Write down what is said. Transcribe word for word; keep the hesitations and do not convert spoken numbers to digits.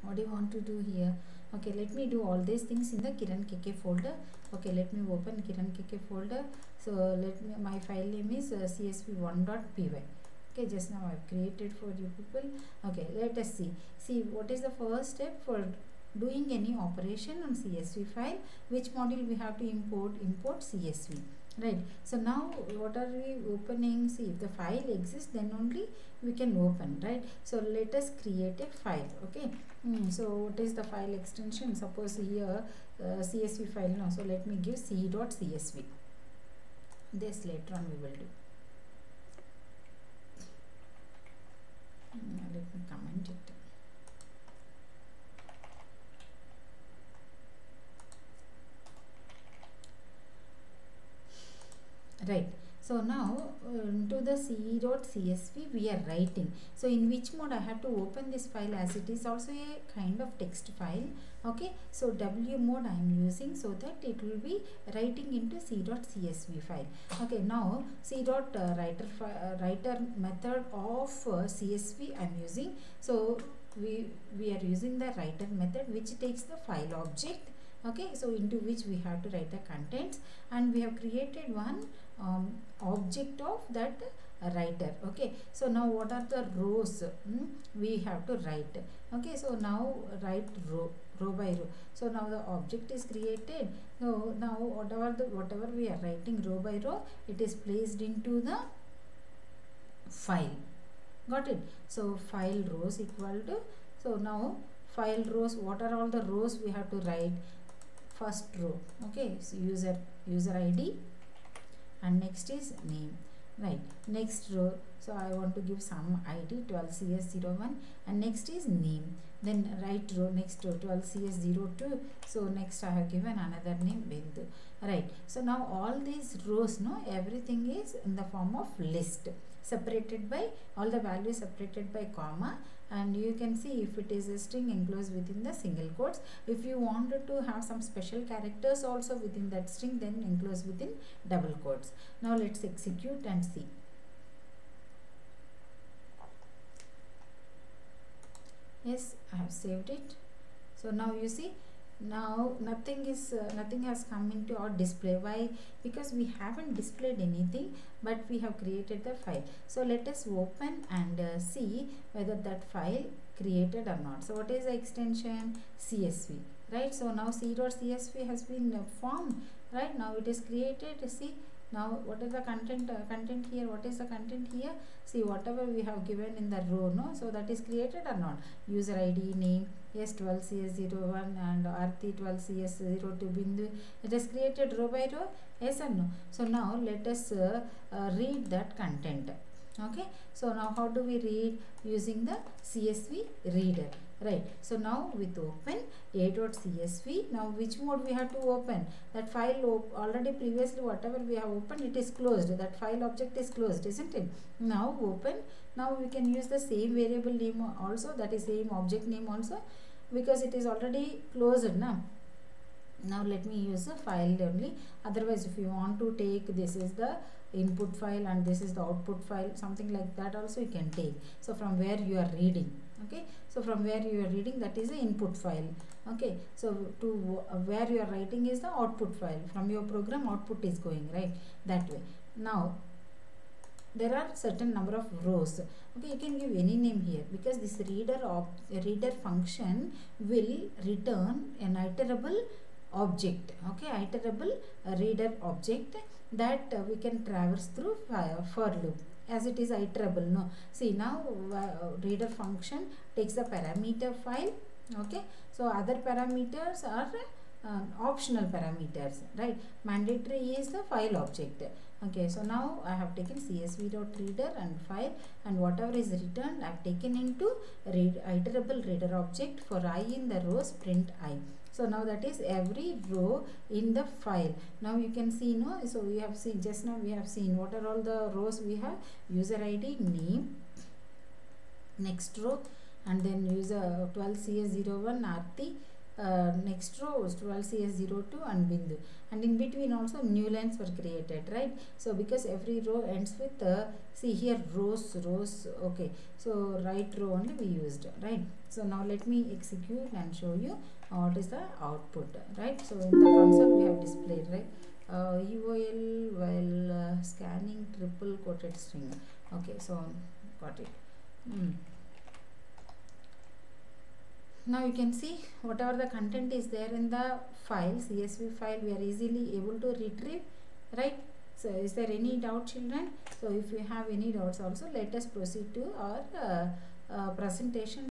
what do you want to do here? Okay, let me do all these things in the Kiran K K folder. Okay, let me open Kiran K K folder. So let me, my file name is uh, C S V one dot P Y. Okay, just now I've created for you people. Okay, let us see. See, what is the first step for doing any operation on C S V file? Which module we have to import? Import C S V. Right. So now what are we opening? See, if the file exists, then only we can open. Right. So let us create a file. Okay. Mm, so what is the file extension? Suppose here uh, C S V file. No. So let me give c dot C S V. This later on we will do. Mm, let me comment it. Right. So now uh, to the c dot C S V we are writing. So in which mode I have to open this file, as it is also a kind of text file. Okay. So W mode I am using, so that it will be writing into c dot C S V file. Okay. Now c dot uh, writer uh, writer method of uh, C S V I am using. So we we are using the writer method, which takes the file object. Okay, so into which we have to write the contents, and we have created one um, object of that uh, writer. Okay, so now what are the rows hmm, we have to write? Okay, so now write row row by row. So now the object is created. So now whatever the whatever we are writing row by row, it is placed into the file. Got it? So file rows equal to, so now file rows, what are all the rows we have to write? First row, okay, so user user I D, and next is name. Right, next row, so I want to give some I D twelve C S zero one, and next is name. Then right row, next row twelve C S zero two, so next I have given another name Bindu. Right, so now all these rows, no, everything is in the form of list, separated by all the values separated by comma, and you can see if it is a string enclosed within the single quotes. If you wanted to have some special characters also within that string, then enclosed within double quotes. Now let's execute and see. Yes, I have saved it. So now you see, now nothing is uh, nothing has come into our display. Why? Because we haven't displayed anything, but we have created the file. So let us open and uh, see whether that file created or not. So what is the extension? C S V, right? So now c dot C S V has been uh, formed, right? Now it is created. See, now what is the content uh, content here? What is the content here? See, whatever we have given in the row, no, so that is created or not? User I D, name, yes, twelve C S zero one, and Arti twelve C S zero two Bindu. It is created row by row, yes or no? So now let us uh, uh, read that content. Okay, so now how do we read? Using the C S V reader. Right, so now with open a dot C S V, now which mode we have to open? That file already previously whatever we have opened, it is closed. That file object is closed, isn't it? Now open. Now we can use the same variable name also, that is same object name also, because it is already closed now. Now let me use the file only. Otherwise, if you want to take, this is the input file and this is the output file, something like that also you can take. So from where you are reading, okay, so from where you are reading, that is the input file. Okay, so to uh, where you are writing is the output file. From your program, output is going, right, that way. Now there are certain number of rows. Okay, you can give any name here, because this reader of reader function will return an iterable object. Okay, iterable uh, reader object that uh, we can traverse through uh, for loop, as it is iterable. No, see, now uh, reader function takes the parameter file. Okay, so other parameters are uh, optional parameters, right? Mandatory is the file object. Okay, so now I have taken C S V dot reader and file, and whatever is returned I have taken into read iterable reader object. For I in the rows, print I. So now that is every row in the file. Now you can see, no, so we have seen, just now we have seen what are all the rows we have: user I D, name, next row, and then user twelve C S zero one Arti, uh, next row twelve C S zero two and Bindu, and in between also new lines were created, right? So because every row ends with uh, see here rows rows okay, so right row only we used, right? So now let me execute and show you what is the output, right? So in the console we have displayed, right? uh, U O L while uh, scanning triple quoted string. Okay, so got it. mm. Now you can see whatever the content is there in the file, C S V file, we are easily able to retrieve, right? So is there any doubt, children? So if you have any doubts also, let us proceed to our uh, uh, presentation.